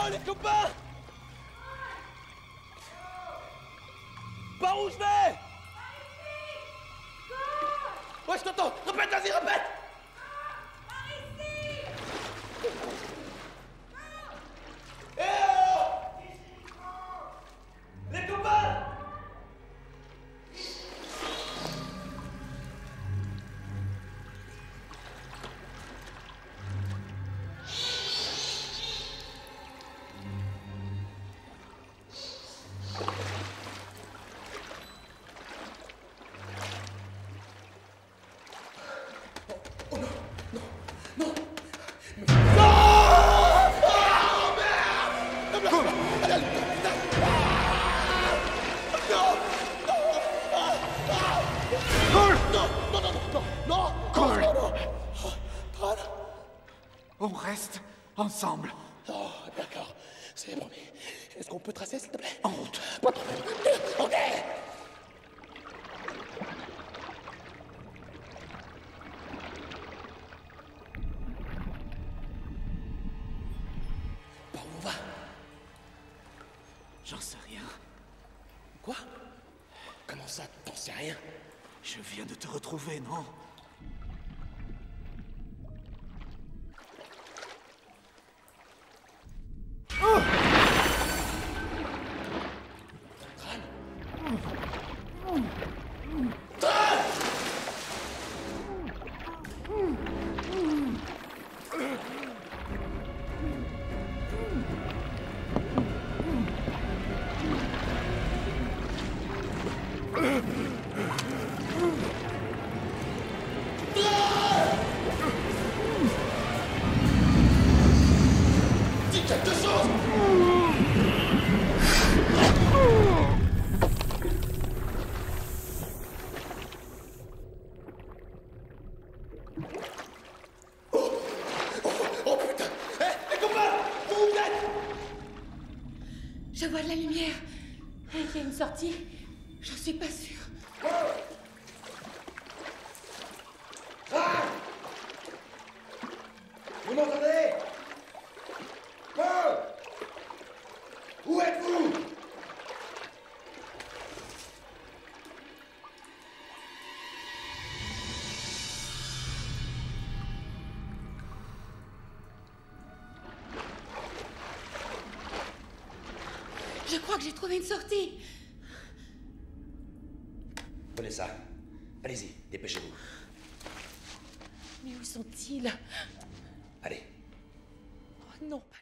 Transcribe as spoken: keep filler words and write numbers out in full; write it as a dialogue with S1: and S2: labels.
S1: Oh, les copains! Par où je vais? Ouais, je t'entends! Répète, vas-y, répète!
S2: Par ici!
S1: Eh oh! Les copains!
S3: On reste ensemble.
S1: Oh, d'accord, c'est promis. Est-ce qu'on peut tracer, s'il te plaît?
S3: En route.
S1: Pas trop. Ok. Par où on va?
S3: J'en sais rien.
S1: Quoi? Comment ça, t'en sais rien?
S3: Je viens de te retrouver, non?
S1: Dis quelque chose! Oh putain! Hé, les copains! Où vous êtes?
S2: Je vois de la lumière. Il y a une sortie. J'en suis pas sûre.
S1: Ah! Vous m'entendez? Paul! Où êtes-vous?
S2: Je crois que j'ai trouvé une sortie.
S1: Prenez ça. Allez-y, dépêchez-vous.
S2: Mais où sont-ils?
S1: Allez.
S2: Oh non, pas...